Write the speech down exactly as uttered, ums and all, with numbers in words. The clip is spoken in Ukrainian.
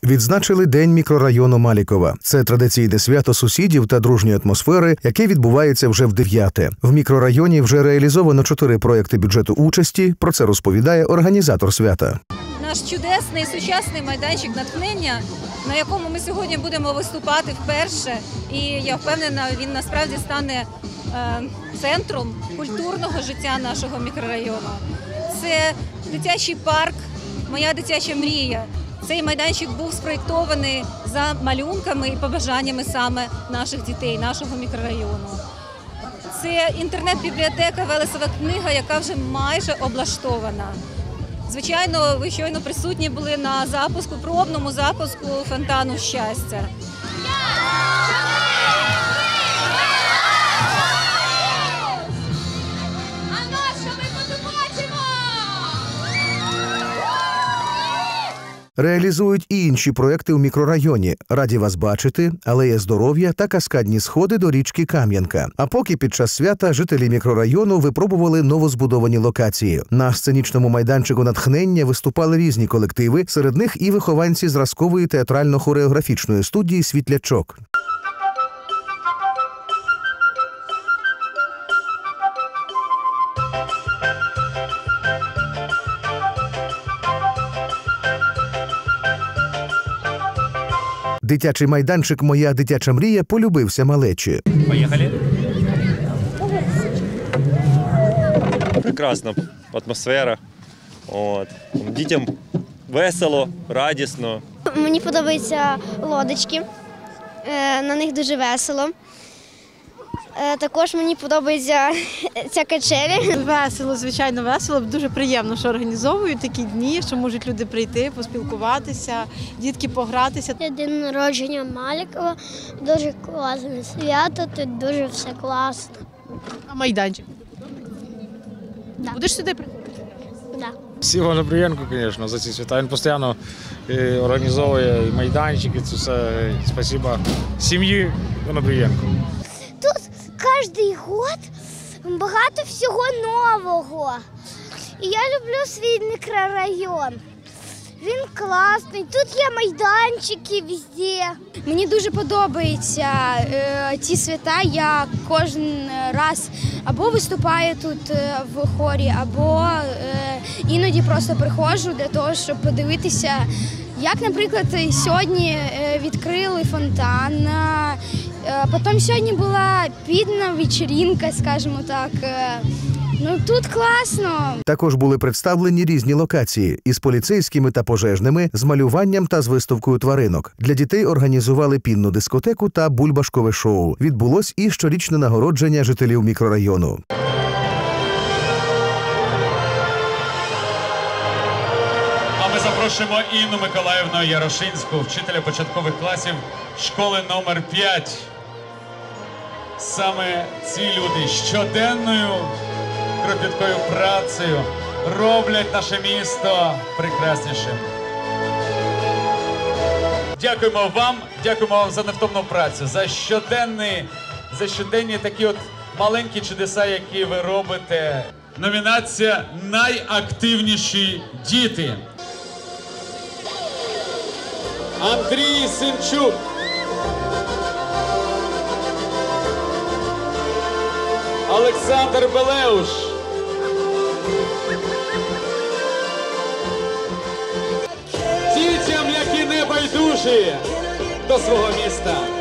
Відзначили День мікрорайону Малікова. Це традиційне свято сусідів та дружньої атмосфери, яке відбувається вже в дев'яте. В мікрорайоні вже реалізовано чотири проєкти бюджету участі. Про це розповідає організатор свята. Наш чудесний сучасний майданчик натхнення, на якому ми сьогодні будемо виступати вперше. І я впевнена, він насправді стане е, центром культурного життя нашого мікрорайону. Це дитячий парк «Моя дитяча мрія». Цей майданчик був спроєктований за малюнками і побажаннями саме наших дітей, нашого мікрорайону. Це інтернет-бібліотека «Велесова книга», яка вже майже облаштована. Звичайно, ви щойно присутні були на запуску, пробному запуску фонтану щастя. Реалізують і інші проекти у мікрорайоні. Раді вас бачити, алея здоров'я та каскадні сходи до річки Кам'янка. А поки під час свята жителі мікрорайону випробували новозбудовані локації. На сценічному майданчику натхнення виступали різні колективи, серед них і вихованці зразкової театрально-хореографічної студії «Світлячок». Дитячий майданчик «Моя дитяча мрія» полюбився малечі. Поїхали. Прекрасна атмосфера. От. Дітям весело, радісно. Мені подобаються лодочки, на них дуже весело. Також мені подобається ця качеля. Весело, звичайно, весело. Дуже приємно, що організовують такі дні, що можуть люди прийти, поспілкуватися, дітки погратися. День народження Малікова, дуже класне свято, тут дуже все класно. А майданчик? Да. Будеш сюди приходити? Да. Всім Онопрієнку, звісно, за ці свята. Він постійно організовує і майданчики, це все. Спасибо сім'ї Онопрієнку. Тут кожен год багато всього нового. І я люблю свій мікрорайон. Він класний, тут є майданчики везде. Мені дуже подобаються е, ці свята. Я кожен раз або виступаю тут е, в хорі, або е, іноді просто приходжу для того, щоб подивитися, як, наприклад, сьогодні відкрили фонтан. Потім сьогодні була підна вечірка, скажімо так. Ну, тут класно. Також були представлені різні локації із поліцейськими та пожежними, з малюванням та з виставкою тваринок. Для дітей організували пінну дискотеку та бульбашкове шоу. Відбулось і щорічне нагородження жителів мікрорайону. Запрошуємо Інну Миколаївну Ярошинську, вчителя початкових класів школи номер п'ять. Саме ці люди щоденною кропіткою працею роблять наше місто прекраснішим. Дякуємо вам, дякуємо вам за невтомну працю, за щоденні, за щоденні такі от маленькі чудеса, які ви робите. Номінація «Найактивніші діти». Андрій Симчук. Олександр Белеуш. Дітям, які не байдужі до свого міста.